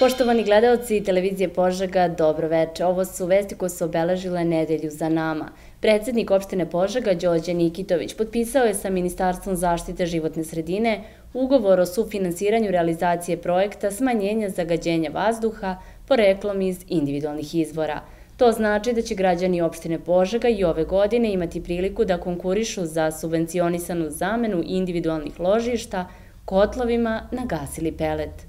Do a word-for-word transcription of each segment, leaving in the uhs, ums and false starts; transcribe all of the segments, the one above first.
Poštovani gledaoci televizije Požega, dobro veče. Ovo su vesti koje su obeležile nedelju za nama. Predsednik opštine Požega, Đorđe Nikitović, potpisao je sa Ministarstvom zaštite životne sredine ugovor o sufinansiranju realizacije projekta smanjenja zagađenja vazduha poreklom iz individualnih izvora. To znači da će građani opštine Požega i ove godine imati priliku da konkurišu za subvencionisanu zamenu individualnih ložišta kotlovima na gas ili pelet.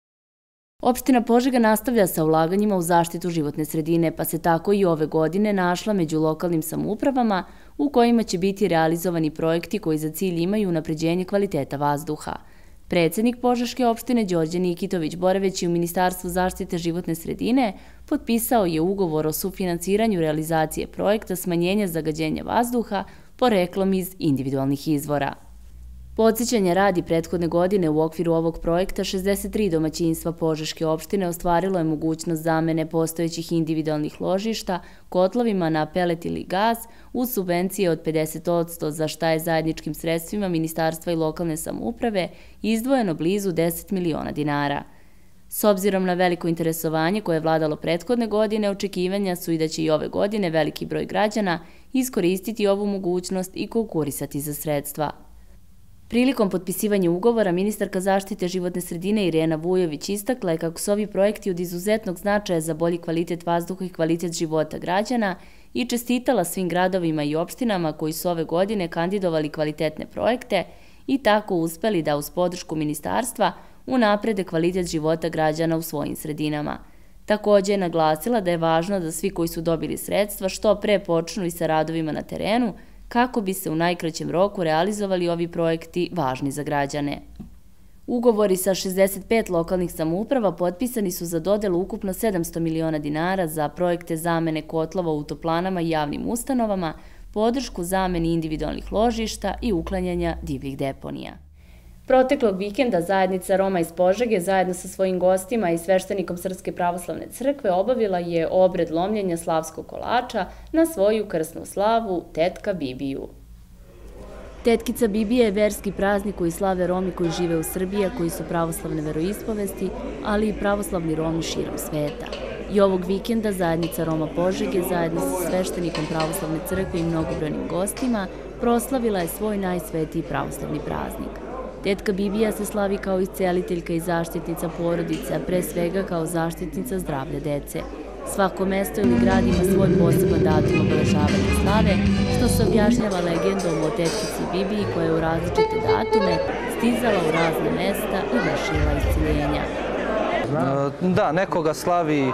Opština Požega nastavlja sa ulaganjima u zaštitu životne sredine, pa se tako i ove godine našla među lokalnim samoupravama u kojima će biti realizovani projekti koji za cilj imaju unapređenje kvaliteta vazduha. Predsednik Požeške opštine Đorđe Nikitović, boraveći u Ministarstvu zaštite životne sredine, potpisao je ugovor o sufinansiranju realizacije projekta smanjenja zagađenja vazduha poreklom iz individualnih izvora. Podsjećanja radi prethodne godine u okviru ovog projekta šezdeset tri domaćinstva Požeške opštine ostvarilo je mogućnost zamene postojećih individualnih ložišta kotlovima na pelet ili gas uz subvencije od pedeset posto za šta je zajedničkim sredstvima Ministarstva i lokalne samouprave izdvojeno blizu deset miliona dinara. S obzirom na veliko interesovanje koje je vladalo prethodne godine, očekivanja su i da će i ove godine veliki broj građana iskoristiti ovu mogućnost i konkurisati za sredstva. Prilikom potpisivanja ugovora, ministarka zaštite životne sredine Irena Vujović istakla je kako su ovi projekti od izuzetnog značaja za bolji kvalitet vazduha i kvalitet života građana i čestitala svim gradovima i opštinama koji su ove godine kandidovali kvalitetne projekte i tako uspeli da uz podršku ministarstva unaprede kvalitet života građana u svojim sredinama. Takođe je naglasila da je važno da svi koji su dobili sredstva što pre počnu i sa radovima na terenu, kako bi se u najkraćem roku realizovali ovi projekti važni za građane. Ugovori sa šezdeset pet lokalnih samouprava potpisani su za dodelu ukupno sedamsto miliona dinara za projekte zamene kotlova u toplanama i javnim ustanovama, podršku zameni individualnih ložišta i uklanjanja divljih deponija. Proteklog vikenda zajednica Roma iz Požege zajedno sa svojim gostima i sveštenikom Srpske pravoslavne crkve obavila je obred lomljenja slavskog kolača na svoju krsnu slavu Tetka Bibiju. Tetkica Bibija je verski praznik koji slave Romi koji žive u Srbiji, koji su pravoslavne veroispovesti, ali i pravoslavni Romi širom sveta. I ovog vikenda zajednica Roma Požege zajedno sa sveštenikom pravoslavne crkve i mnogobrojnim gostima proslavila je svoj najsvetiji pravoslavni praznik. Tetka Bibija se slavi kao isceliteljka i zaštitnica porodice, a pre svega kao zaštitnica zdravlja dece. Svako mesto ili grad ima svoj poseban datum obeležavanja slave, što se objašnjava legendom o tetkici Bibiji koja je u različite datume stizala u razne mesta i vršila isceljenja. Da, nekoga slavi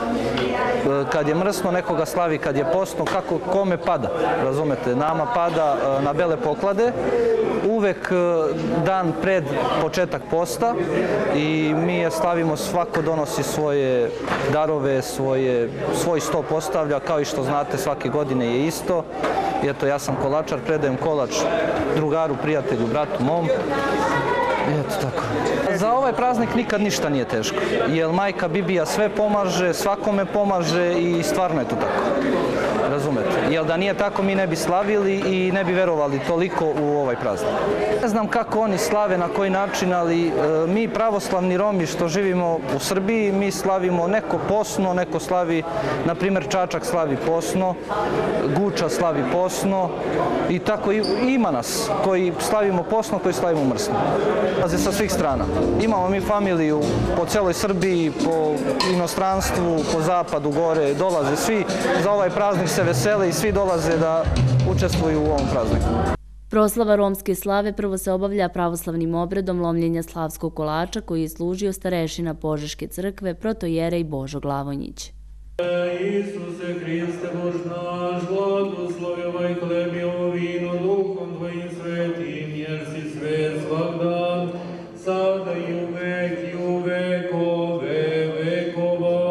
kad je mrsno, nekoga slavi kad je postno, kako kome pada, razumete. Nama pada na bele poklade, uvek dan pred početak posta i mi je slavimo, svako donosi svoje darove, svoje, svoj sto postavlja, kao i što znate svake godine je isto. I eto, ja sam kolačar, predajem kolač drugaru, prijatelju, bratu mom. Eto tako. Za ovaj praznik nikad ništa nije teško, jer majka Bibija sve pomaže, svakome pomaže i stvarno je to tako. Razumete? Jer da nije tako mi ne bi slavili i ne bi verovali toliko u ovaj praznik. Ne znam kako oni slave, na koji način, ali mi pravoslavni Romi što živimo u Srbiji, mi slavimo neko posno, neko slavi, na primjer Čačak slavi posno, Guča slavi posno i tako ima nas koji slavimo posno, koji slavimo mrsno. Dolaze sa svih strana. Imamo mi familiju po celoj Srbiji, po inostranstvu, po zapadu, gore, dolaze svi. Za ovaj praznik se vesele i svi dolaze da učestvuju u ovom prazniku. Proslava romske slave prvo se obavlja pravoslavnim obredom lomljenja slavskog kolača koji je služio starešina Požeške crkve, protojerej Božo Glavonjić. Isuse Hriste, Bož naš, blagoslovljavaj hleb i ovo vino duhom Tvojim svetim, jer si svet svak dan, sada i uvek i u vekove vekova.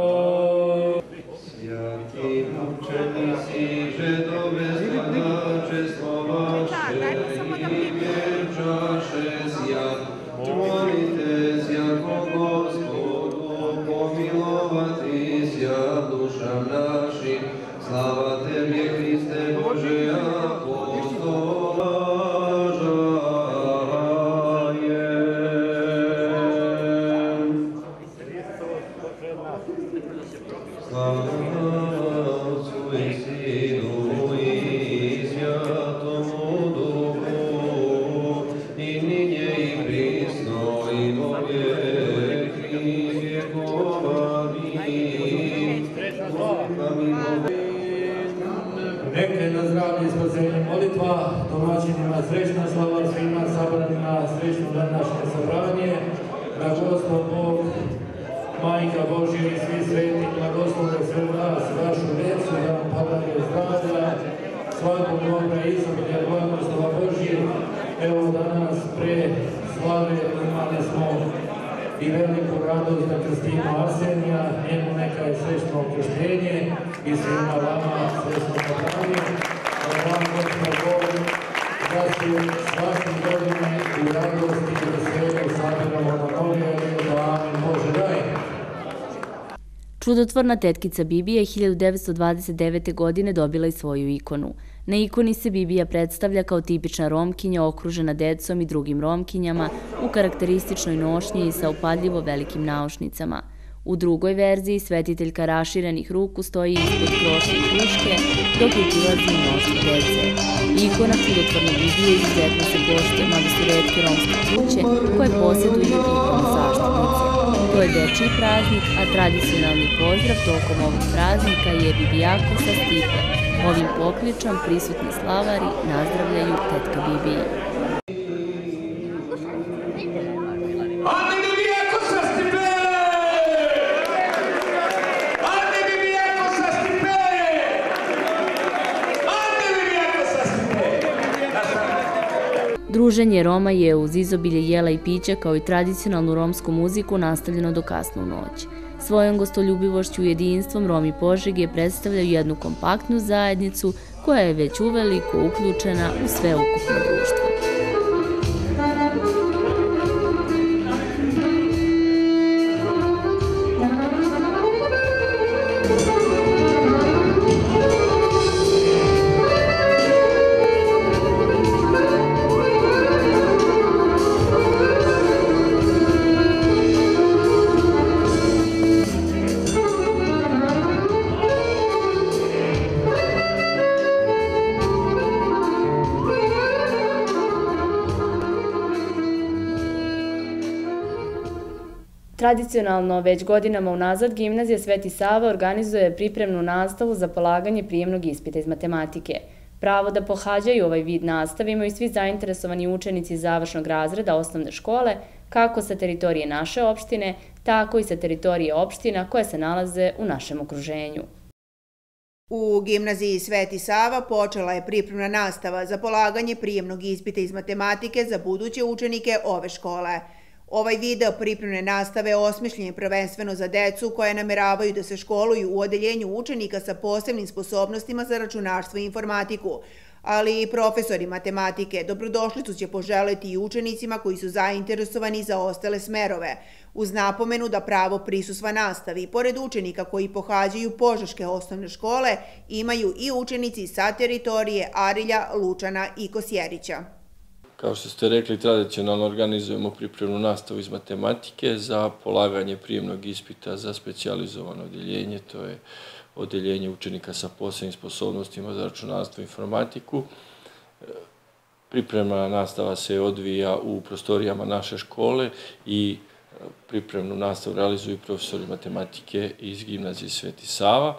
Svjati mučenici, žedove slagače, slovaše i vječaše zjad, molite zjako Gospodu, pomilovati zjad dušam našim, slava Tebi Hriste Bože apostol. srećna slava svima sabranima, srećno današnje sabranje, da Gospod Bog, Majka Božja i svi sveti blagoslove sve vas, vašu djecu, da vam podare zdravlja, svakog dobra izobilja, blagoslova Božje. Evo danas pre slave imali smo i veliku radost da krstimo Arsenija, njemu neka je srećno okrštenje i svima vama srećno popravlje. Da vam Gospod Bog da se svake godine u radosti i veselju sabiramo na noge, da amen Bože daj. Čudotvorna tetkica Bibija je hiljadu devetsto dvadeset devete. godine dobila i svoju ikonu. Na ikoni se Bibija predstavlja kao tipična Romkinja okružena decom i drugim Romkinjama u karakterističnoj nošnji i sa upadljivo velikim naušnicama. U drugoj verziji svetiteljka raširenih ruku stoji ispod kroše i kruške dok je prilazi mnoštvo dece. Ikona čudotvorne Bibije izuzetno se poštuje, mada su retke romske kuće koje posjeduju ikonu zaštitnice. To je dečiji praznik, a tradicionalni pozdrav tokom ovog praznika je Bibijako sa Stipe. Ovim pokličom prisutni slavari nazdravljaju tetka Bibiji. Druženje Roma je uz izobilje jela i pića kao i tradicionalnu romsku muziku nastavljeno do kasnu noć. Svojom gostoljubivošću i jedinstvom Romi Požege predstavljaju jednu kompaktnu zajednicu koja je već uveliko uključena u sveukupno društvo. Tradicionalno, već godinama unazad, Gimnazija Sveti Sava organizuje pripremnu nastavu za polaganje prijemnog ispita iz matematike. Pravo da pohađaju ovaj vid nastave imaju svi zainteresovani učenici završnog razreda osnovne škole, kako sa teritorije naše opštine, tako i sa teritorije opština koje se nalaze u našem okruženju. U Gimnaziji Sveti Sava počela je pripremna nastava za polaganje prijemnog ispita iz matematike za buduće učenike ove škole. Ovaj video pripremne nastave osmišljen je prvenstveno za decu koje nameravaju da se školuju u odeljenju učenika sa posebnim sposobnostima za računarstvo i informatiku, ali i profesori matematike dobrodošlicu će poželeti i učenicima koji su zainteresovani za ostale smerove, uz napomenu da pravo prisustva nastavi, pored učenika koji pohađaju Požeške osnovne škole, imaju i učenici sa teritorije Arilja, Lučana i Kosjerića. Kao što ste rekli, tradicionalno organizujemo pripremnu nastavu iz matematike za polaganje prijemnog ispita za specijalizovano odeljenje, to je odeljenje učenika sa posebnim sposobnostima za računarstvo i informatiku. Pripremna nastava se odvija u prostorijama naše škole i pripremnu nastavu realizuju profesori matematike iz Gimnazije Sveti Sava.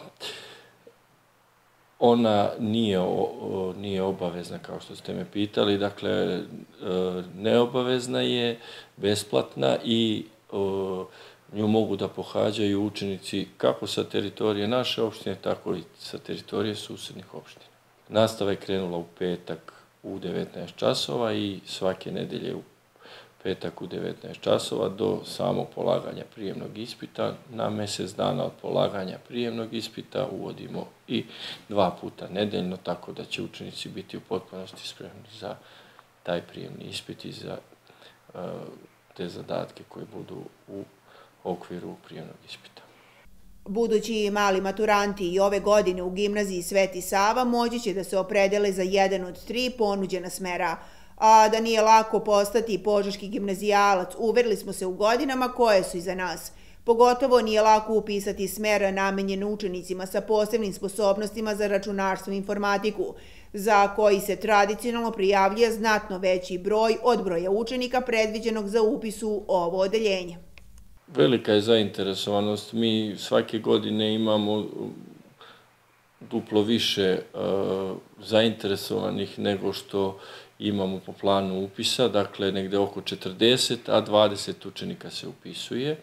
Ona nije, nije obavezna, kao što ste me pitali, dakle, neobavezna je, besplatna i nju mogu da pohađaju učenici kako sa teritorije naše opštine, tako i sa teritorije susednih opština. Nastava je krenula u petak u devetnaest časova i svake nedelje u petak u devetnaest časova do samog polaganja prijemnog ispita. Na mesec dana od polaganja prijemnog ispita uvodimo i dva puta nedeljno, tako da će učenici biti u potpunosti spremni za taj prijemni ispit i za te zadatke koje budu u okviru prijemnog ispita. Budući mali maturanti i ove godine u Gimnaziji Sveti Sava moći će da se opredele za jedan od tri ponuđena smera, a da nije lako postati požeški gimnazijalac, uverili smo se u godinama koje su iza nas. Pogotovo nije lako upisati smer namenjen učenicima sa posebnim sposobnostima za računarstvo i informatiku, za koji se tradicionalno prijavljuje znatno veći broj od broja učenika predviđenog za upis u ovo odeljenje. Velika je zainteresovanost. Mi svake godine imamo duplo više zainteresovanih nego što imamo po planu upisa, dakle negde oko četrdeset, a dvadeset učenika se upisuje.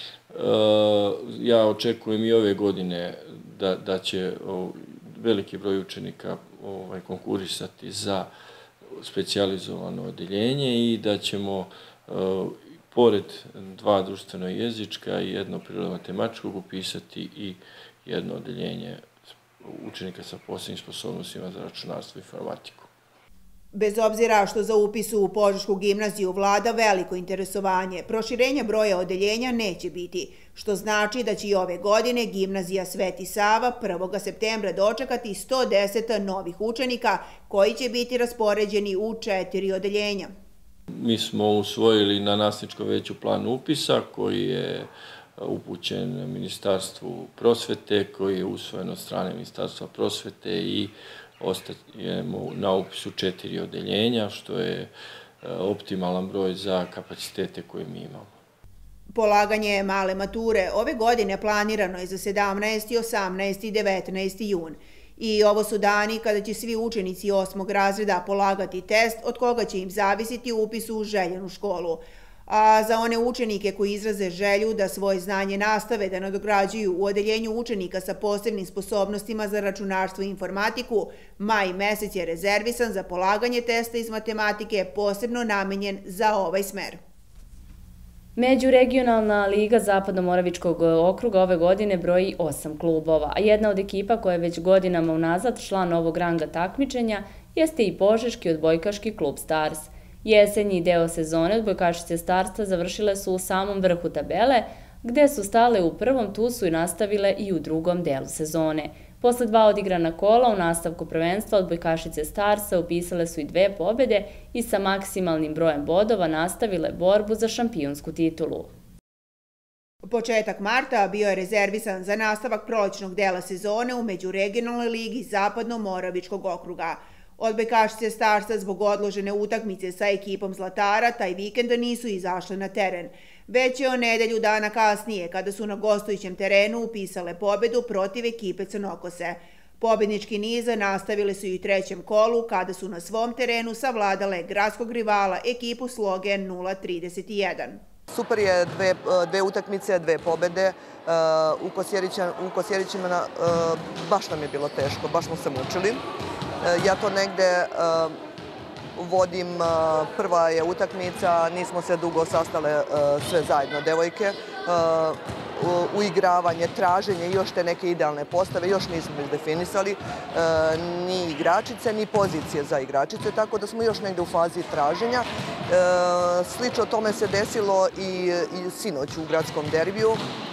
Ja očekujem i ove godine da, da će veliki broj učenika ovaj, konkurisati za specijalizovano odeljenje i da ćemo pored dva društveno jezička i jedno prirodno-matematičkog upisati i jedno odeljenje učenika sa posebnim sposobnostima za računarstvo i informatiku. Bez obzira što za upis u Požešku gimnaziju vlada veliko interesovanje, proširenja broja odeljenja neće biti, što znači da će i ove godine gimnazija Sveti Sava prvog septembra dočekati sto deset novih učenika koji će biti raspoređeni u četiri odeljenja. Mi smo usvojili na nastavničkom veću plan upisa koji je upućen Ministarstvu prosvete, koji je usvojen od strane Ministarstva prosvete i ostajemo na upisu četiri odeljenja, što je optimalan broj za kapacitete koje mi imamo. Polaganje male mature ove godine planirano je za sedamnaesti, osamnaesti i devetnaesti jun. I ovo su dani kada će svi učenici osmog razreda polagati test od koga će im zavisiti upis u željenu školu. A za one učenike koji izraze želju da svoje znanje nastave da nadograđuju u odeljenju učenika sa posebnim sposobnostima za računarstvo i informatiku, maj mesec je rezervisan za polaganje testa iz matematike posebno namenjen za ovaj smer. Međuregionalna liga Zapadno-Moravičkog okruga ove godine broji osam klubova, a jedna od ekipa koja je već godinama unazad član ovog ranga takmičenja jeste i Požeški odbojkaški klub Stars. Jesenji deo sezone odbojkašice Starsa završile su u samom vrhu tabele, gde su stale u prvom, tu su i nastavile i u drugom delu sezone. Posle dva odigrana kola u nastavku prvenstva odbojkašice Starsa upisale su i dve pobede i sa maksimalnim brojem bodova nastavile borbu za šampionsku titulu. Početak marta bio je rezervisan za nastavak prolećnog dela sezone u Međuregionalnoj ligi Zapadno-Moravičkog okruga. Odbojkašice Starsa zbog odložene utakmice sa ekipom Zlatara taj vikend nisu izašle na teren. Već je o nedelju dana kasnije, kada su na gostujućem terenu upisale pobedu protiv ekipe Crnokose. Pobednički niz nastavile su i u trećem kolu, kada su na svom terenu savladale gradskog rivala ekipu Sloge nula trideset jedan. Super je, dve, dve utakmice, dve pobede. U Kosjerićima baš nam je bilo teško, baš smo se mučili. Ja to negde vodim, prva je utakmica, nismo se dugo sastale sve zajedno, devojke. Uigravanje, traženje, još te neke idealne postave, još nismo izdefinisali ni igračice, ni pozicije za igračice, tako da smo još negde u fazi traženja. Slično tome se desilo i sinoć u gradskom derbiju,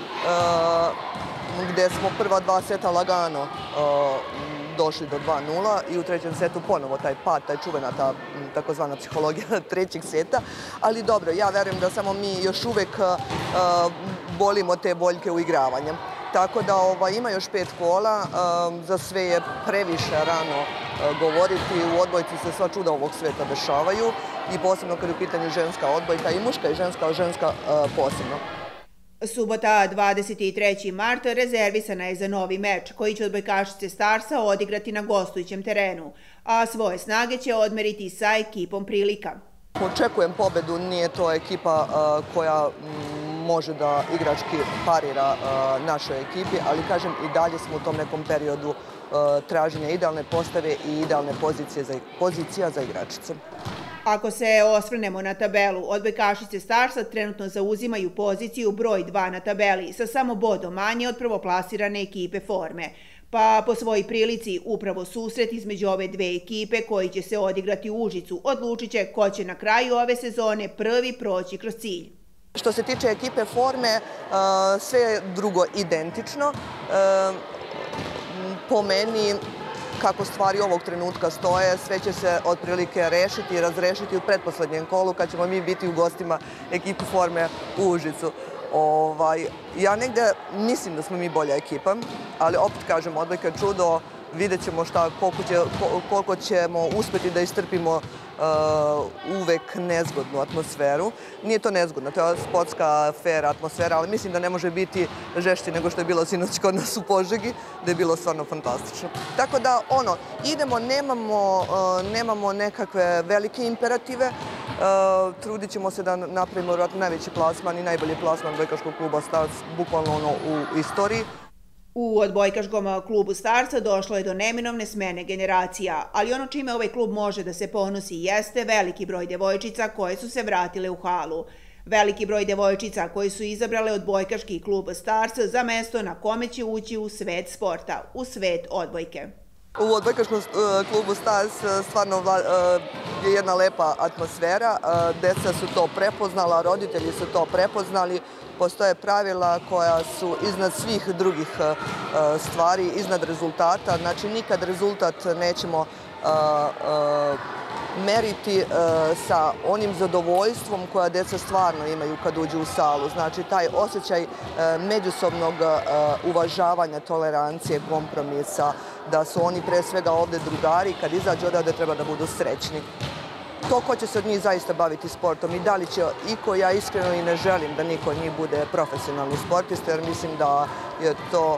gde smo prva dva seta lagano došli do dva nula i u trećem setu ponovo taj pad, taj čuvena, ta takozvana psihologija trećeg seta. Ali dobro, ja verujem da samo mi još uvek bolimo te boljke u igravanjem. Tako da ima još pet kola, za sve je previše rano govoriti, u odbojci se sva čuda ovog sveta dešavaju i posebno kad je u pitanju ženska odbojka i muška i ženska, a ženska posebno. Subota dvadeset trećeg marta rezervisana je za novi meč koji će odbojkašice Starsa odigrati na gostujućem terenu, a svoje snage će odmeriti sa ekipom Prilika. Očekujem pobedu, nije to ekipa koja može da igrački parira našoj ekipi, ali kažem i dalje smo u tom nekom periodu traženja idealne postave i idealne pozicija za igračice. Ako se osvrnemo na tabelu, odbojkašice Starsa trenutno zauzimaju poziciju broj dva na tabeli sa samo bodom manje od prvoplasirane ekipe Forme. Pa po svojoj prilici upravo susret između ove dve ekipe koji će se odigrati u Užicu odlučit će ko će na kraju ove sezone prvi proći kroz cilj. Što se tiče ekipe Forme, sve je drugo identično. Po meni, kako stvari ovog trenutka stoje, sve će se otprilike rešiti i razrešiti u pretposlednjem kolu kad ćemo mi biti u gostima ekipu Forme u Užicu. Ja negde mislim da smo mi bolja ekipa, ali opet kažem, odbojka je čudo, vidjet ćemo koliko ćemo uspeti da istrpimo uvek nezgodnu atmosferu. Nije to nezgodno, to je sportska, fair atmosfera, ali mislim da ne može biti žešće nego što je bilo sinoć kod nas u Požegi, da je bilo stvarno fantastično. Tako da, ono, idemo, nemamo, nemamo nekakve velike imperative, trudit ćemo se da napravimo najveći plasman i najbolji plasman odbojkaškog kluba Stars, bukvalno ono u istoriji. U odbojkaškom klubu Starsa došlo je do neminovne smene generacija, ali ono čime ovaj klub može da se ponosi jeste veliki broj devojčica koje su se vratile u halu. Veliki broj devojčica koji su izabrale odbojkaški klub Stars za mesto na kome će ući u svet sporta, u svet odbojke. U odbojkaškom klubu Stars stvarno je jedna lepa atmosfera. Deca su to prepoznala, roditelji su to prepoznali. Postoje pravila koja su iznad svih drugih stvari, iznad rezultata. Znači, nikad rezultat nećemo meriti sa onim zadovoljstvom koja deca stvarno imaju kad uđu u salu. Znači, taj osjećaj međusobnog uvažavanja, tolerancije, kompromisa, da su oni pre svega ovde drugari, kad izađu odavde treba da budu srećni. To ko će se od njih zaista baviti sportom i da li će iko, ja iskreno i ne želim da niko od njih bude profesionalni sportista, jer mislim da je to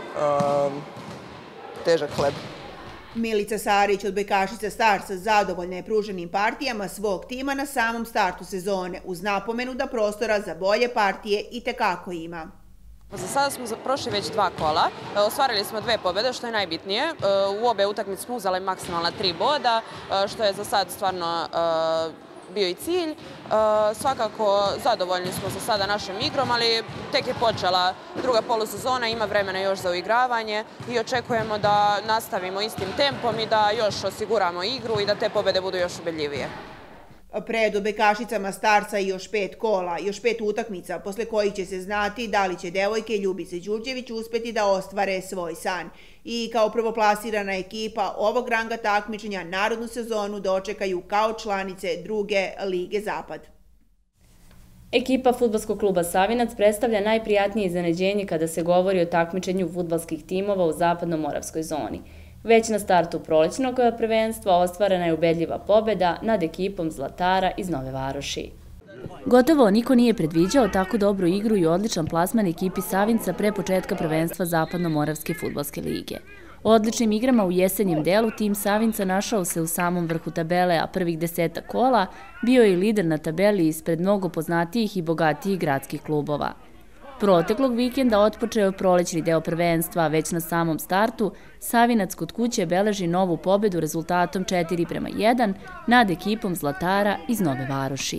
težak hleb. Milica Sarić, odbojkašica Starsa, zadovoljna je pruženim partijama svog tima na samom startu sezone, uz napomenu da prostora za bolje partije itekako ima. Za sada smo prošli već dva kola, ostvarili smo dve pobjede, što je najbitnije. U obe utakmice smo uzeli maksimalna tri boda, što je za sad stvarno bio i cilj. Svakako zadovoljni smo za sada našom igrom, ali tek je počela druga polusezona, ima vremena još za uigravanje i očekujemo da nastavimo istim tempom i da još osiguramo igru i da te pobjede budu još ubedljivije. Pred odbojkašicama Starsa i još pet kola, još pet utakmica, posle kojih će se znati da li će devojke Ljubice Đurđević uspeti da ostvare svoj san. I kao prvoplasirana ekipa ovog ranga takmičenja narodnu sezonu dočekaju kao članice druge Lige Zapad. Ekipa fudbalskog kluba Savinac predstavlja najprijatnije iznenađenje kada se govori o takmičenju fudbalskih timova u zapadno-moravskoj zoni. Već na startu prolećnog prvenstva ostvarena je ubedljiva pobjeda nad ekipom Zlatara iz Nove Varoši. Gotovo niko nije predviđao tako dobru igru i odličan plasman ekipi Savinca pre početka prvenstva Zapadno-Moravske fudbalske lige. Odličnim igrama u jesenjem delu tim Savinca našao se u samom vrhu tabele, a prvih deseta kola bio je i lider na tabeli ispred mnogo poznatijih i bogatijih gradskih klubova. Proteklog vikenda otpočeo je prolećni deo prvenstva, već na samom startu Savinac kod kuće beleži novu pobedu rezultatom četiri prema jedan nad ekipom Zlatara iz Nove Varoši.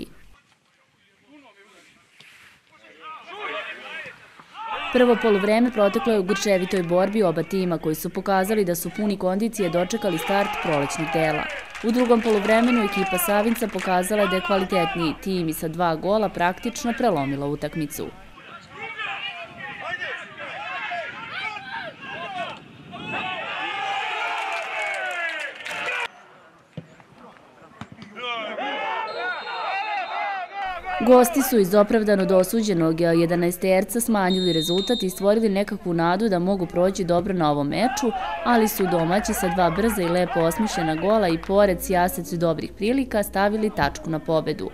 Prvo poluvreme proteklo je u grčevitoj borbi oba tima koji su pokazali da su puni kondicije dočekali start prolećnih dela. U drugom poluvremenu ekipa Savinca pokazala da je kvalitetniji tim i sa dva gola praktično prelomila utakmicu. Gosti su iz opravdano dosuđenog jedanaesterca smanjili rezultat i stvorili nekakvu nadu da mogu proći dobro na ovom meču, ali su domaći sa dva brza i lepo osmišljena gola i pored sjaseću dobrih prilika stavili tačku na pobedu.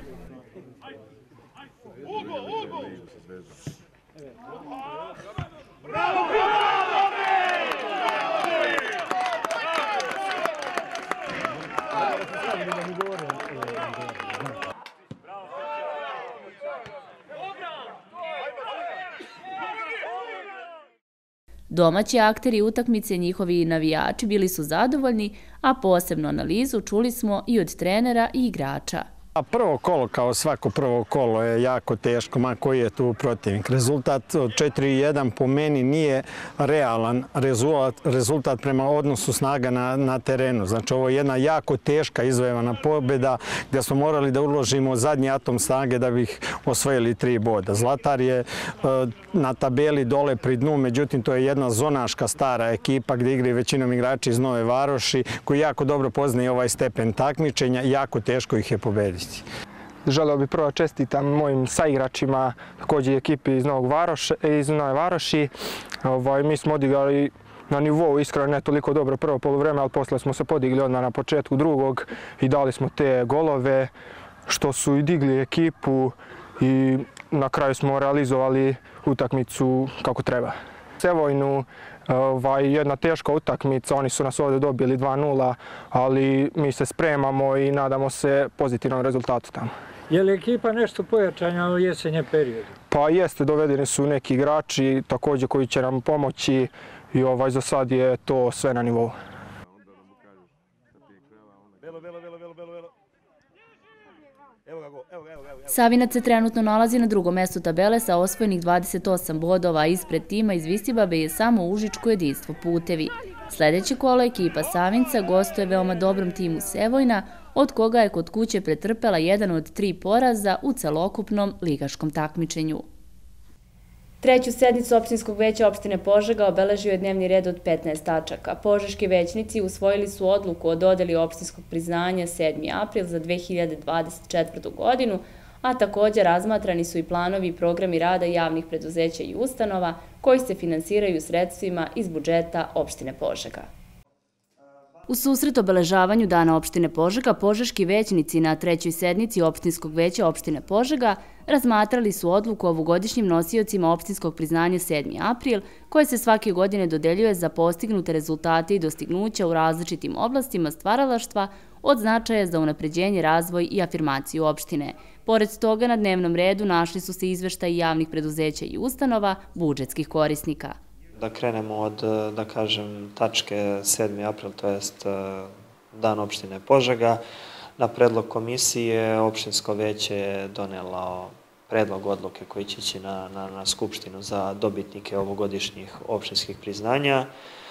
Domaći akteri utakmice, njihovi navijači bili su zadovoljni, a posebnu analizu čuli smo i od trenera i igrača. Prvo kolo, kao svako prvo kolo, je jako teško, ma koji je tu protivnik. Rezultat od četiri jedan po meni nije realan rezultat prema odnosu snaga na terenu. Znači, ovo je jedna jako teška izvojevana pobjeda gdje smo morali da uložimo zadnji atom snage da bih osvojili tri boda. Zlatar je na tabeli dole pri dnu, međutim, to je jedna zonaška stara ekipa gdje igraju većinom igrači iz Nove Varoši koji jako dobro poznaju ovaj stepen takmičenja i jako teško ih je pobediti. Želeo bih prvo čestitam mojim saigračima, također i ekipi iz Nove Varoši. Mi smo odigrali na nivou, iskreno ne toliko dobro prvo poluvreme, ali posle smo se podigli odmah na početku drugog i dali smo te golove što su i digli ekipu i na kraju smo realizovali utakmicu kako treba. Sevojnu, ovaj, jedna teška utakmica, oni su nas ovdje dobili dva nula, ali mi se spremamo i nadamo se pozitivnom rezultatu tamo. Je li ekipa nešto pojačanja u jesenje periodu? Pa jeste, dovedeni su neki igrači također koji će nam pomoći i ovaj, za sad je to sve na nivou. Savinac se trenutno nalazi na drugom mjestu tabele sa osvojenih dvadeset osam bodova, ispred tima iz Visibabe je samo Užičko jedinstvo Putevi. Sljedeće kolo ekipa Savinca gostuje veoma dobrom timu Sevojna, od koga je kod kuće pretrpela jedan od tri poraza u celokupnom ligaškom takmičenju. Treću sednicu opštinskog veća opštine Požega obeležio je dnevni red od petnaest tačaka. Požeški većnici usvojili su odluku o dodeli opštinskog priznanja sedmi april za dve hiljade dvadeset četvrtu. godinu, a također razmatrani su i planovi i programi rada javnih preduzeća i ustanova koji se finansiraju sredstvima iz budžeta opštine Požega. U susret obeležavanju Dana opštine Požega, požeški većnici na trećoj sednici opštinskog veća opštine Požega razmatrali su odluku o ovogodišnjim nosiocima opštinskog priznanja sedmi april, koje se svake godine dodeljuje za postignute rezultate i dostignuća u različitim oblastima stvaralaštva od značaja za unapređenje, razvoj i afirmaciju opštine. Pored toga, na dnevnom redu našli su se izveštaji javnih preduzeća i ustanova, budžetskih korisnika. Da krenemo od, da kažem, tačke sedmi april, to jest Dan opštine Požega. Na predlog komisije opštinsko veće je donelo predlog odluke koji će ići na, na, na skupštinu za dobitnike ovogodišnjih opštinskih priznanja.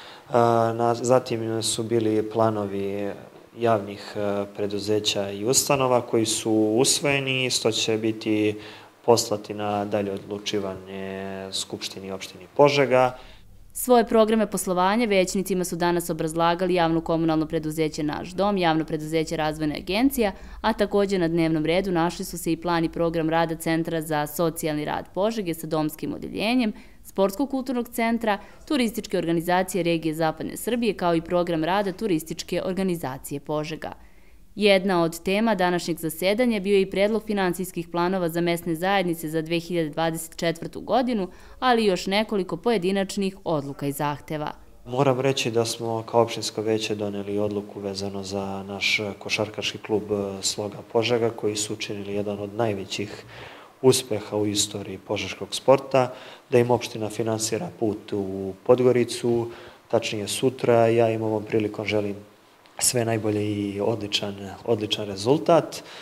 Na, zatim su bili planovi javnih preduzeća i ustanova koji su usvojeni, isto će biti poslati na dalje odlučivanje skupštini opštini Požega. Svoje programe poslovanja većnicima su danas obrazlagali javno komunalno preduzeće Naš dom, javno preduzeće Razvojna agencija, a također na dnevnom redu našli su se i plan i program rada Centra za socijalni rad Požege sa domskim odjeljenjem, Sportsko-kulturnog centra, turističke organizacije regije Zapadne Srbije, kao i program rada turističke organizacije Požega. Jedna od tema današnjeg zasedanja bio je i predlog finansijskih planova za mesne zajednice za dve hiljade dvadeset četvrtu. godinu, ali i još nekoliko pojedinačnih odluka i zahteva. Moram reći da smo kao opštinsko veće doneli odluku vezano za naš košarkaški klub Sloga Požega, koji su učinili jedan od najvećih uspeha u istoriji požeškog sporta, da im opština finansira put u Podgoricu, tačnije sutra. Ja im ovom prilikom želim sve najbolje i odličan, odličan rezultat. E,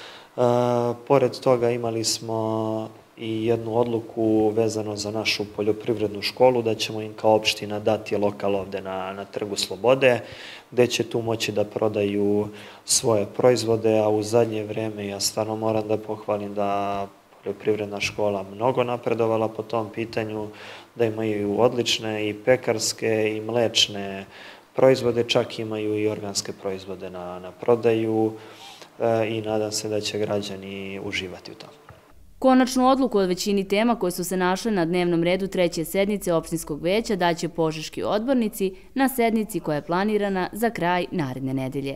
pored toga imali smo i jednu odluku vezano za našu poljoprivrednu školu, da ćemo im kao opština dati lokal ovde na, na Trgu Slobode, gde će tu moći da prodaju svoje proizvode, a u zadnje vreme ja stvarno moram da pohvalim da poljoprivredna škola mnogo napredovala po tom pitanju, da imaju odlične i pekarske i mlečne proizvode, čak imaju i organske proizvode na, na prodaju e, i nadam se da će građani uživati u tom. Konačnu odluku od većini tema koje su se našle na dnevnom redu treće sednice opštinskog veća daće požeški odbornici na sednici koja je planirana za kraj naredne nedelje.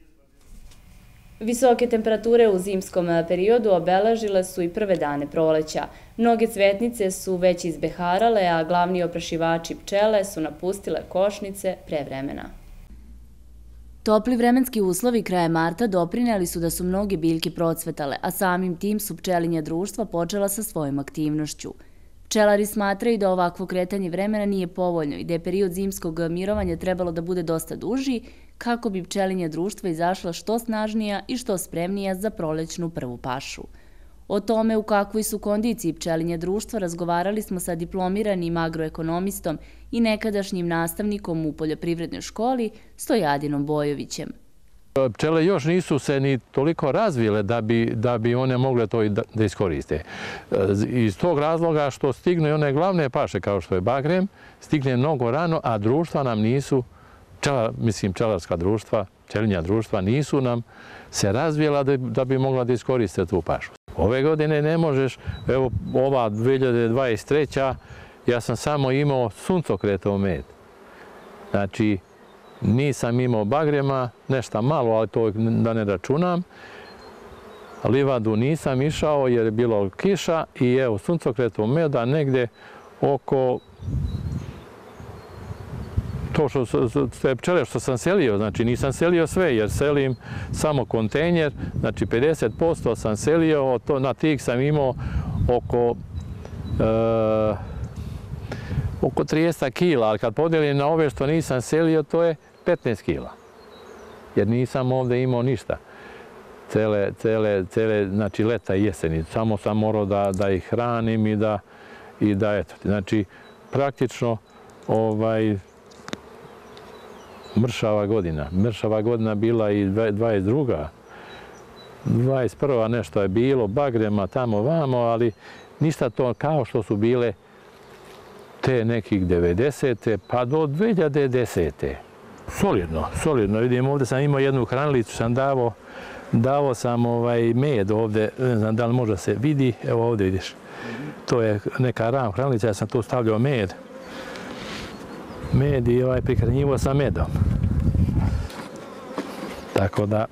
Visoke temperature u zimskom periodu obeležile su i prve dane proleća. Mnoge cvetnice su već izbeharale, a glavni oprašivači pčele su napustile košnice pre vremena. Topli vremenski uslovi kraja marta doprineli su da su mnoge biljke procvetale, a samim tim su pčelinja društva počela sa svojom aktivnošću. Pčelari smatraju da ovakvo kretanje vremena nije povoljno i da je period zimskog mirovanja trebalo da bude dosta duži, kako bi pčelinja društva izašla što snažnija i što spremnija za prolećnu prvu pašu. O tome u kakvoj su kondiciji pčelinja društva razgovarali smo sa diplomiranim agroekonomistom i nekadašnjim nastavnikom u poljoprivrednoj školi Stojadinom Bojovićem. Pčele još nisu se ni toliko razvile da bi, da bi one mogle to da, da iskoriste. Iz tog razloga što stignu i one glavne paše kao što je bagrem, stigne mnogo rano, a društva nam nisu, pčela, mislim pčelarska društva, pčelinja društva nisu nam se razvijela da, da bi mogla da iskoriste tu pašu. Ove godine ne možeš, evo ova dve hiljade dvadeset treća. ja sam samo imao suncokretov med. Znači, nisam imao bagrema, nešto malo, ali to da ne računam. Livadu nisam išao jer je bilo kiša i evo suncokretov meda negde oko to što sve pčele što sam selio, znači nisam selio sve jer selim samo kontejner, znači pedeset posto sam selio, to, na tih sam imao oko e, oko trideset kila, ali kad podijelim na ove što nisam selio, to je petnaest kila. Jer nisam ovdje imao ništa. Cele, cele, cele, znači leta i jeseni. Samo sam morao da, da ih hranim i da, i da eto. Znači, praktično, ovaj, mršava godina. Mršava godina bila i dvadeset druga. dvadeset prva nešto je bilo, bagrema tamo vamo, ali ništa to kao što su bile te nekih devedesete pa do dve hiljade desete. Solidno, solidno. Vidim, ovdje sam imao jednu hranilicu, sam davo, davo sam ovaj med ovdje, ne znam da li možda se vidi, evo ovdje vidiš. To je neka ram hranilica, ja sam tu stavljao med. Med i ovaj prihranjivo sa medom. Tako da,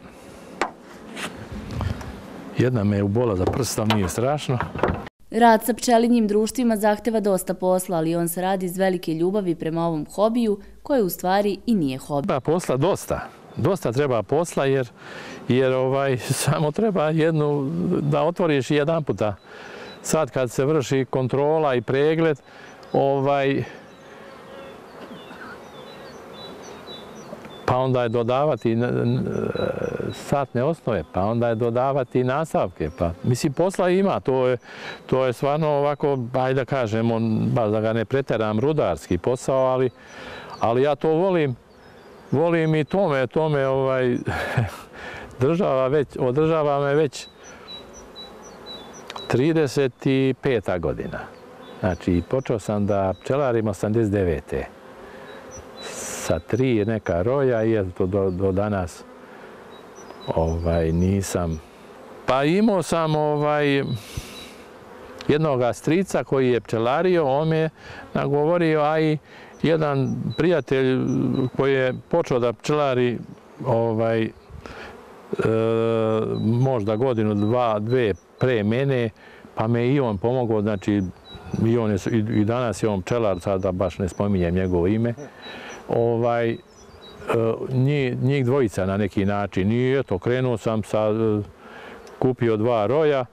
jedna me je ubola za prstom, nije strašno. Rad sa pčelinjim društvima zahteva dosta posla, ali on se radi iz velike ljubavi prema ovom hobiju, koje u stvari i nije hobi. Treba posla dosta. Dosta treba posla jer, jer ovaj, samo treba jednu da otvoriš jedan puta. Sad kad se vrši kontrola i pregled, ovaj, pa onda je dodavati satne osnove, pa onda je dodavati nastavke. Pa, mislim, posla ima, to je, to je stvarno ovako, ajde da kažemo, baš da ga ne preteram, rudarski posao, ali, ali ja to volim, volim i tome, tome ovaj, država već, održava me već trideset peta godina. Znači, počeo sam da pčelarim osamdeset devete sa tri neka roja i eto do, do danas ovaj, nisam. Pa imao sam ovaj, jednog strica koji je pčelario, on me je nagovorio, a i jedan prijatelj koji je počeo da pčelari ovaj, e, možda godinu, dva, dve pre mene, pa me i on pomogao, znači i, on je, i, i danas je on pčelar, sada baš ne spominjem njegovo ime. Ovaj, njih, njih dvojica na neki način. I eto, krenuo sam sa, kupio dva roja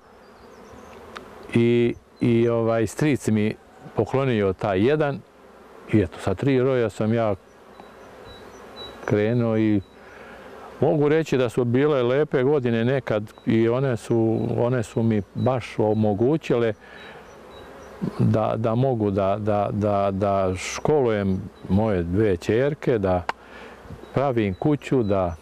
i, i ovaj, stric mi poklonio taj jedan. I eto, sa tri roja sam ja krenuo i mogu reći da su bile lepe godine nekad i one su, one su mi baš omogućile da, da mogu da, da, da, da školujem moje dve ćerke, da pravim kuću, da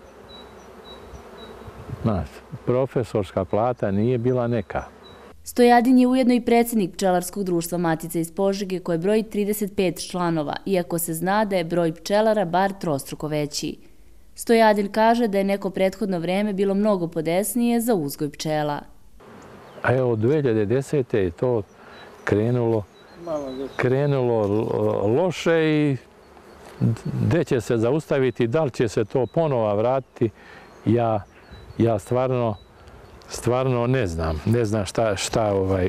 znaš, profesorska plata nije bila neka. Stojadin je ujedno i predsjednik Pčelarskog društva Matice iz Požege koje broji trideset pet članova, iako se zna da je broj pčelara bar trostruko veći. Stojadin kaže da je neko prethodno vreme bilo mnogo podesnije za uzgoj pčela. A evo, od dve hiljade desete je to krenulo, krenulo loše i gde će se zaustaviti, da li će se to ponova vratiti, ja, ja stvarno, stvarno ne znam. Ne znam šta, šta, ovaj,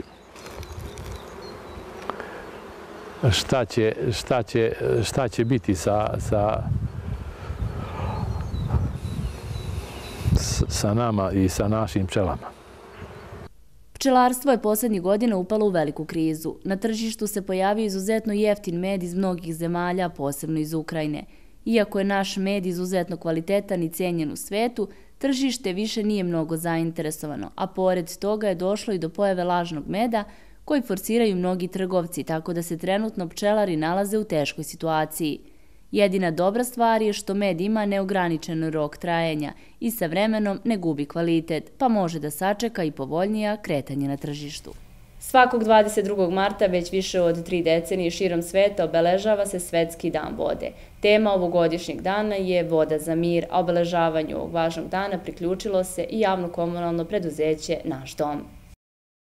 šta, će, šta, će, šta će biti sa, sa, sa nama i sa našim pčelama. Pčelarstvo je posljednjih godina upalo u veliku krizu. Na tržištu se pojavio izuzetno jeftin med iz mnogih zemalja, posebno iz Ukrajine. Iako je naš med izuzetno kvalitetan i cijenjen u svetu, tržište više nije mnogo zainteresovano, a pored toga je došlo i do pojave lažnog meda koji forsiraju mnogi trgovci, tako da se trenutno pčelari nalaze u teškoj situaciji. Jedina dobra stvar je što med ima neograničen rok trajanja i sa vremenom ne gubi kvalitet, pa može da sačeka i povoljnija kretanje na tržištu. Svakog dvadeset drugog marta već više od tri decenije širom sveta obeležava se Svetski dan vode. Tema ovogodišnjeg dana je Voda za mir, a obeležavanju ovog važnog dana priključilo se i javno komunalno preduzeće Naš dom.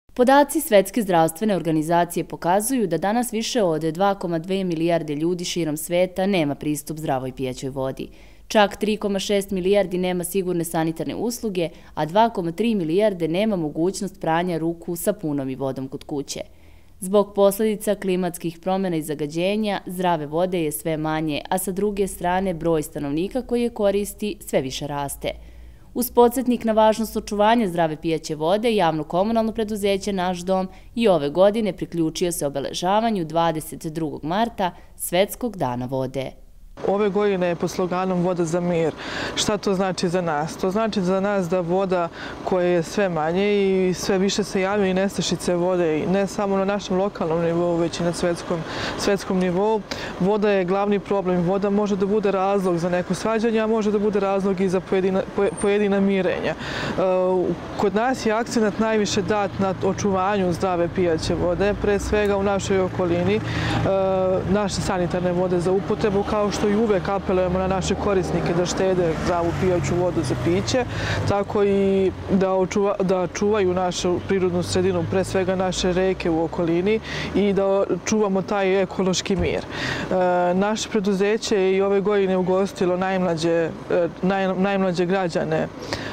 Podaci Svetske zdravstvene organizacije pokazuju da danas više od dva zarez dve milijarde ljudi širom sveta nema pristup zdravoj pijaćoj vodi. Čak tri zarez šest milijardi nema sigurne sanitarne usluge, a dva zarez tri milijarde nema mogućnost pranja ruku sapunom i vodom kod kuće. Zbog posljedica klimatskih promjena i zagađenja, zdrave vode je sve manje, a sa druge strane broj stanovnika koji je koristi sve više raste. Uz podsjetnik na važnost očuvanja zdrave pijaće vode, javno komunalno preduzeće Naš dom i ove godine priključio se obeležavanju dvadeset drugog marta, Svetskog dana vode. Ove godine je pod sloganom Voda za mir. Šta to znači za nas? To znači za nas da voda koja je sve manje i sve više se javljaju i nestašice vode, ne samo na našem lokalnom nivou, već i na svetskom, svetskom nivou. Voda je glavni problem. Voda može da bude razlog za neko svađanje, a može da bude razlog i za pojedina, pojedina mirenja. Kod nas je akcenat najviše dat na očuvanju zdrave pijaće vode, pre svega u našoj okolini, naše sanitarne vode za upotrebu, kao što i uvek apelujemo na naše korisnike da štede zdravu pijaću vodu za piće, tako i da, očuva, da čuvaju našu prirodnu sredinu, pre svega naše reke u okolini i da čuvamo taj ekološki mir. E, naše preduzeće je i ove godine ugostilo najmlađe, naj, najmlađe građane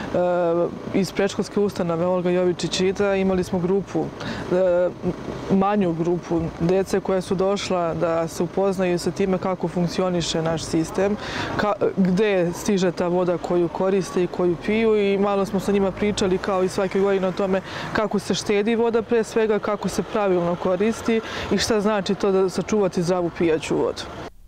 iz predškolske ustanove Olga Jovičić-Ida. Imali smo grupu, manju grupu dece koja su došla da se upoznaju sa time kako funkcioniše naš sistem, gde stiže ta voda koju koriste i koju piju, i malo smo sa njima pričali kao i svake godine o tome kako se štedi voda, pre svega kako se pravilno koristi i šta znači to da sačuvati zdravu pijaću vodu.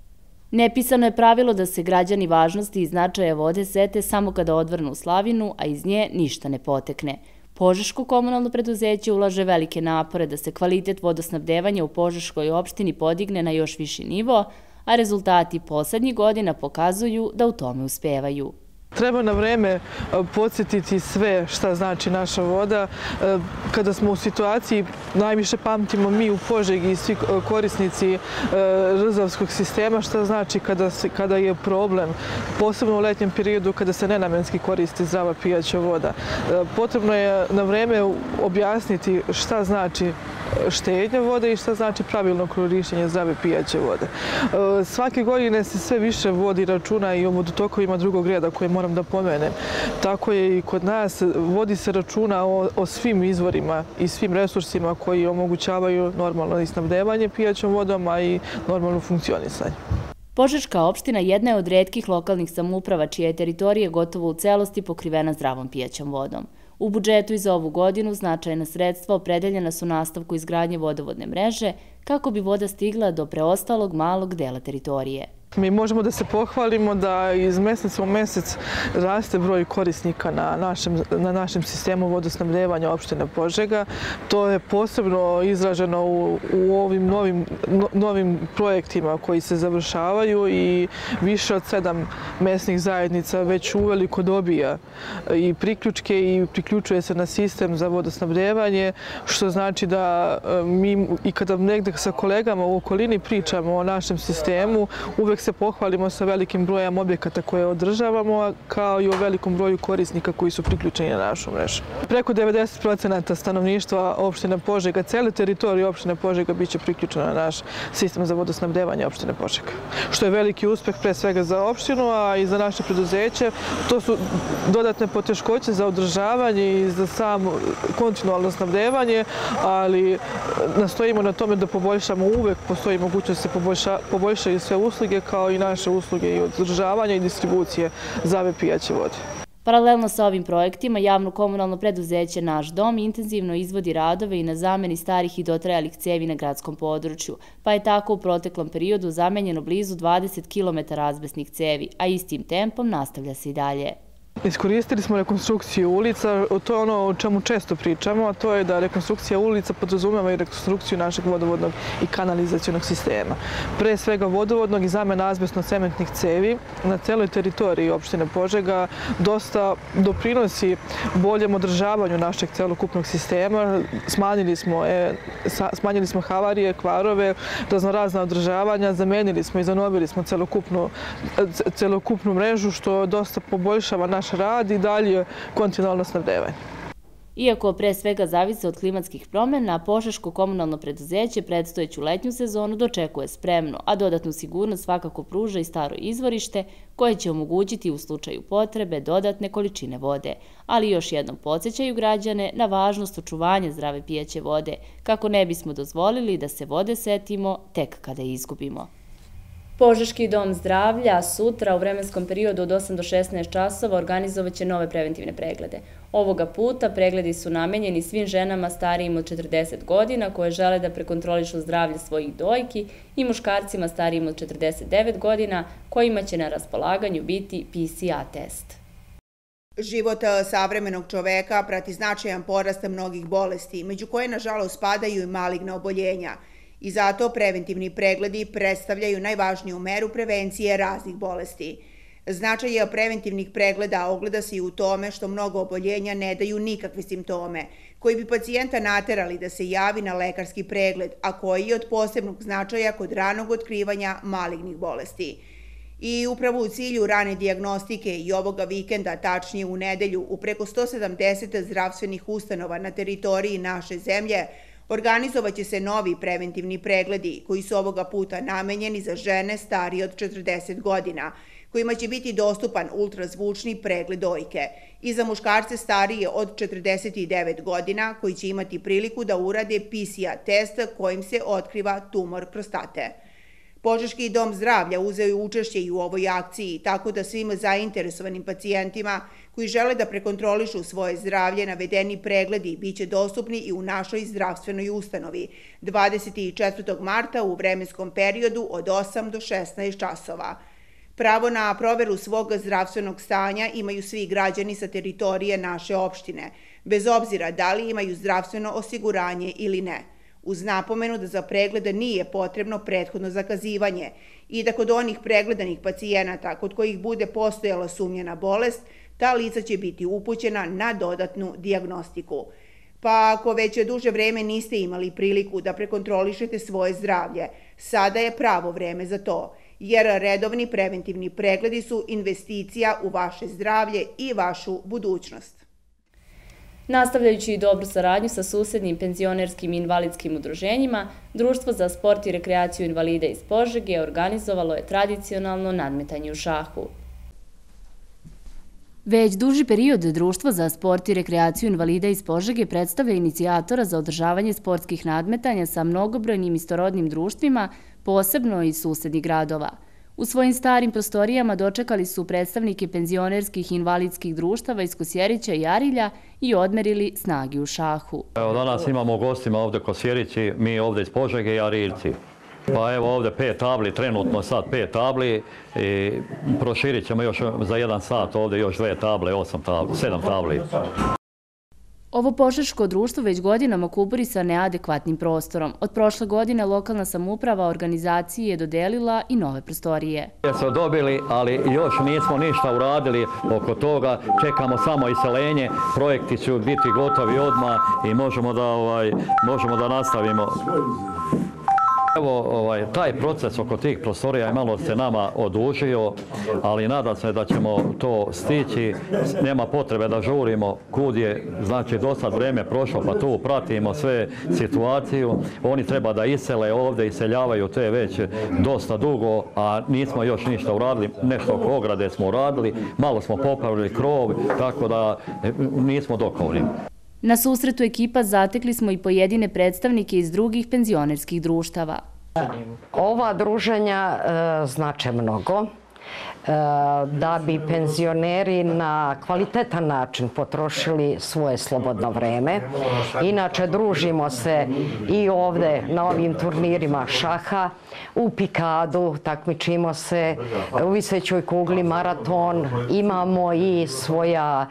Nepisano je pravilo da se građani važnosti i značaja vode sete samo kada odvrnu slavinu, a iz nje ništa ne potekne. Požeško komunalno preduzeće ulaže velike napore da se kvalitet vodosnabdevanja u Požeškoj opštini podigne na još viši nivo, a rezultati poslednjih godina pokazuju da u tome uspevaju. Treba na vreme podsjetiti sve šta znači naša voda. Kada smo u situaciji, najviše pamtimo mi u Požegi i svi korisnici rzavskog sistema, šta znači kada, se, kada je problem, posebno u letnjem periodu kada se nenamenski koristi zdrava pijaća voda. Potrebno je na vreme objasniti šta znači štednja vode i šta znači pravilno korištenje zdrave pijaće vode. Svake godine se sve više vodi računa i o vodotokovima drugog reda koje moram da pomenem. Tako je i kod nas, vodi se računa o, o svim izvorima i svim resursima koji omogućavaju normalno snabdevanje pijaćom vodom, a i normalno funkcionisanje. Požeška opština jedna je od retkih lokalnih samouprava čija je teritorija gotovo u celosti pokrivena zdravom pijaćom vodom. U budžetu i za ovu godinu značajna sredstva opredeljena su nastavku izgradnje vodovodne mreže kako bi voda stigla do preostalog malog dela teritorije. Mi možemo da se pohvalimo da iz meseca u mesec raste broj korisnika na našem, na našem sistemu vodosnabdevanja opštine Požega. To je posebno izraženo u, u ovim novim, no, novim projektima koji se završavaju i više od sedam mesnih zajednica već uveliko dobija i priključke i priključuje se na sistem za vodosnabdevanje, što znači da mi i kada negde sa kolegama u okolini pričamo o našem sistemu, uvek se pohvalimo sa velikim brojem objekata koje održavamo, kao i o velikom broju korisnika koji su priključeni na našu mrežu. Preko devedeset procenata stanovništva opštine Požega, cele teritorije opštine Požega biće priključeno na naš sistem za vodosnabdevanje opštine Požega. Što je veliki uspeh pre svega za opštinu, a i za naše preduzeće. To su dodatne poteškoće za održavanje i za samo kontinualno snabdevanje, ali nastojimo na tome da poboljšamo, uvek postoji mogućnost da se poboljša, poboljšaju sve usluge, kao i naše usluge i održavanja i distribucije zdrave pijaće vode. Paralelno sa ovim projektima, javno komunalno preduzeće Naš dom intenzivno izvodi radove i na zameni starih i dotrajalih cevi na gradskom području, pa je tako u proteklom periodu zamenjeno blizu dvadeset kilometara azbestnih cevi, a istim tempom nastavlja se i dalje. Iskoristili smo rekonstrukciju ulica, to je ono o čemu često pričamo, a to je da rekonstrukcija ulica podrazumeva i rekonstrukciju našeg vodovodnog i kanalizacionog sistema. Pre svega vodovodnog i zamena azbestno-cementnih cevi na celoj teritoriji opštine Požega dosta doprinosi boljem održavanju našeg celokupnog sistema. Smanjili smo, e, smanjili smo havarije, kvarove, raznorazna održavanja, zamenili smo i zanovili smo celokupnu, celokupnu mrežu, što dosta poboljšava naš rad i dalje kontinualno snabdevanje. Iako pre svega zavise od klimatskih promjena, Požeško komunalno preduzeće predstojeću letnju sezonu dočekuje spremno, a dodatnu sigurnost svakako pruža i staro izvorište koje će omogućiti u slučaju potrebe dodatne količine vode, ali još jednom podsjećaju građane na važnost očuvanja zdrave pijaće vode, kako ne bismo dozvolili da se vode setimo tek kada je izgubimo. Požeški dom zdravlja sutra u vremenskom periodu od osam do šesnaest časova organizovaće nove preventivne preglede. Ovoga puta pregledi su namenjeni svim ženama starijim od četrdeset godina koje žele da prekontrolišu zdravlje svojih dojki i muškarcima starijim od četrdeset devet godina kojima će na raspolaganju biti P C A test. Život savremenog čoveka prati značajan porast mnogih bolesti, među koje nažalost spadaju i maligna oboljenja. I zato preventivni pregledi predstavljaju najvažniju meru prevencije raznih bolesti. Značaj preventivnih pregleda ogleda se i u tome što mnogo oboljenja ne daju nikakve simptome, koji bi pacijenta naterali da se javi na lekarski pregled, a koji je od posebnog značaja kod ranog otkrivanja malignih bolesti. I upravo u cilju rane dijagnostike i ovoga vikenda, tačnije u nedelju, u preko sto sedamdeset zdravstvenih ustanova na teritoriji naše zemlje, organizovaće se novi preventivni pregledi koji su ovoga puta namenjeni za žene starije od četrdeset godina, kojima će biti dostupan ultrazvučni pregled dojke, i za muškarce starije od četrdeset devet godina koji će imati priliku da urade P C A test kojim se otkriva tumor prostate. Požeški dom zdravlja uzeo je učešće i u ovoj akciji, tako da svim zainteresovanim pacijentima koji žele da prekontrolišu svoje zdravlje navedeni pregledi biće dostupni i u našoj zdravstvenoj ustanovi dvadeset četvrtog marta u vremenskom periodu od osam do šesnaest časova. Pravo na proveru svog zdravstvenog stanja imaju svi građani sa teritorije naše opštine, bez obzira da li imaju zdravstveno osiguranje ili ne, uz napomenu da za pregled nije potrebno prethodno zakazivanje i da kod onih pregledanih pacijenata kod kojih bude postojala sumnja na bolest, ta lica će biti upućena na dodatnu dijagnostiku. Pa ako već duže vreme niste imali priliku da prekontrolišete svoje zdravlje, sada je pravo vreme za to, jer redovni preventivni pregledi su investicija u vaše zdravlje i vašu budućnost. Nastavljajući dobru saradnju sa susednim penzionerskim i invalidskim udruženjima, Društvo za sport i rekreaciju invalida iz Požege organizovalo je tradicionalno nadmetanje u šahu. Već duži period Društvo za sport i rekreaciju invalida iz Požege predstavlja inicijatora za održavanje sportskih nadmetanja sa mnogobrojnim istorodnim društvima, posebno iz susednih gradova. U svojim starim prostorijama dočekali su predstavnike penzionerskih i invalidskih društava iz Kosjerića i Arilja i odmerili snagi u šahu. Evo, danas imamo gostima ovde Kosjerići, mi ovde iz Požege i Ariljci. Pa evo ovde pet tabli, trenutno sad pet tabli i proširit ćemo još za jedan sat ovde još dve table, osam tabli, sedam tabli. Ovo požeško društvo već godinama kuburi sa neadekvatnim prostorom. Od prošle godine lokalna samouprava organizaciji je dodelila i nove prostorije. Smo dobili, ali još nismo ništa uradili oko toga. Čekamo samo iseljenje. Projekti će biti gotovi odmah i možemo da, ovaj, možemo da nastavimo. Evo, ovaj, taj proces oko tih prostorija je malo se nama odužio, ali nadam se da ćemo to stići. Nema potrebe da žurimo kud je, znači dosta vreme prošlo, pa tu pratimo sve situaciju. Oni treba da isele ovde, iseljavaju te već dosta dugo, a nismo još ništa uradili. Nešto oko ograde smo uradili, malo smo popravili krov, tako da nismo dokovni. Na susretu ekipa zatekli smo i pojedine predstavnike iz drugih penzionerskih društava. Ova druženja e, znače mnogo. E, da bi penzioneri na kvalitetan način potrošili svoje slobodno vreme. Inače, družimo se i ovde na ovim turnirima šaha, u pikadu, takmičimo se, u visećoj kugli maraton, imamo i svoja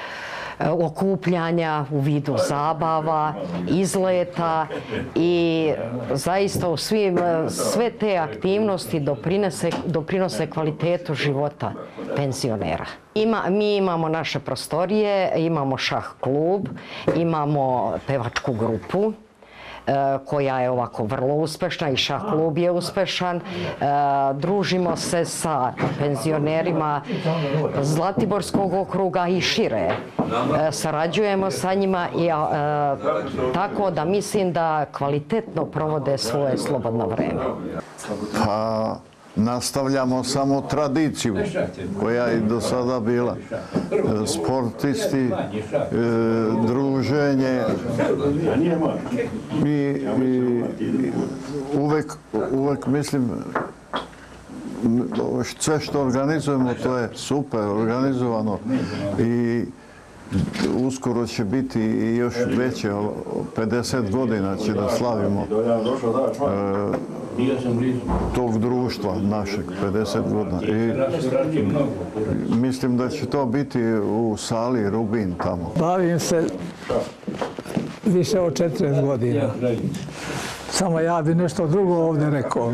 okupljanja u vidu zabava, izleta i zaista u svim, sve te aktivnosti doprinose, doprinose kvalitetu života penzionera. Ima, mi imamo naše prostorije, imamo šah klub, imamo pevačku grupu, koja je ovako vrlo uspešna i šah klub je uspešan. Družimo se sa penzionerima Zlatiborskog okruga i šire. Sarađujemo sa njima i tako da mislim da kvalitetno provode svoje slobodno vreme. Pa nastavljamo samo tradiciju koja je do sada bila. Sportisti, druženje i uvek mislim sve što organizujemo to je super organizovano i uskoro će biti i još veće, pedeset godina će da slavimo tog društva našeg, pedeset godina. I mislim da će to biti u sali Rubin tamo. Bavim se više od četrdeset godina. Samo ja bi nešto drugo ovdje rekao.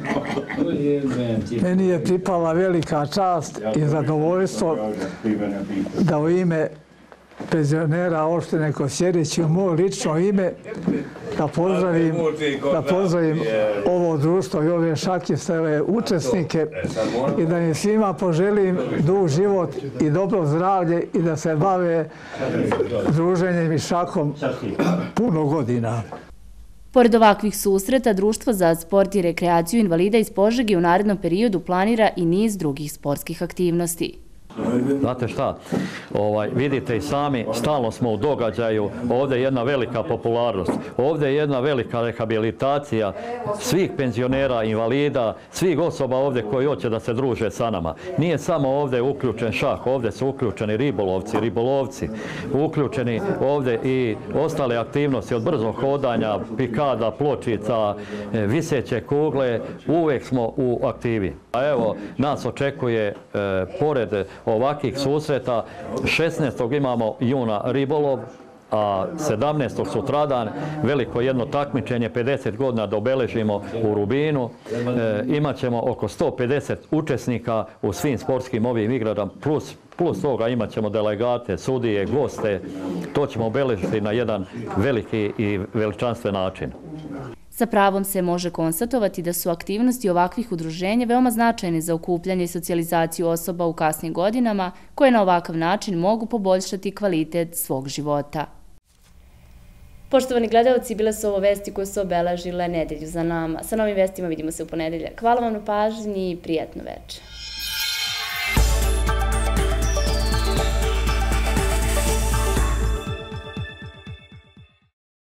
Meni je pripala velika čast i zadovoljstvo da u ime penzionera opštine Kosjerić i u moje lično ime da pozdravim, da pozdravim ovo društvo i ove šahiste učesnike i da im svima poželim dug život i dobro zdravlje i da se bave druženjem i šahom puno godina. Pored ovakvih susreta, Društvo za sport i rekreaciju invalida iz Požege u narednom periodu planira i niz drugih sportskih aktivnosti. Znate šta, vidite i sami, stalno smo u događaju, ovdje je jedna velika popularnost, ovdje je jedna velika rehabilitacija svih penzionera, invalida, svih osoba ovdje koji hoće da se druže sa nama. Nije samo ovdje uključen šah, ovdje su uključeni ribolovci, ribolovci, uključeni ovdje i ostale aktivnosti od brzog hodanja, pikada, pločica, viseće kugle, uvijek smo u aktivi. A evo, nas očekuje pored ovakvih susreta, šesnaestog imamo juna ribolov, a sedamnaestog sutradan veliko jedno takmičenje, pedeset godina da obeležimo u Rubinu. Imaćemo oko sto pedeset učesnika u svim sportskim ovim igrama, plus Plus toga imat ćemo delegate, sudije, goste. To ćemo obeležiti na jedan veliki i veličanstven način. Sa pravom se može konstatovati da su aktivnosti ovakvih udruženja veoma značajne za okupljanje i socijalizaciju osoba u kasnim godinama, koje na ovakav način mogu poboljšati kvalitet svog života. Poštovani gledalci, bile su ovo vesti koje su obeležile nedelju za nama. Sa novim vestima vidimo se u ponedeljak. Hvala vam na pažnji i prijatno večer.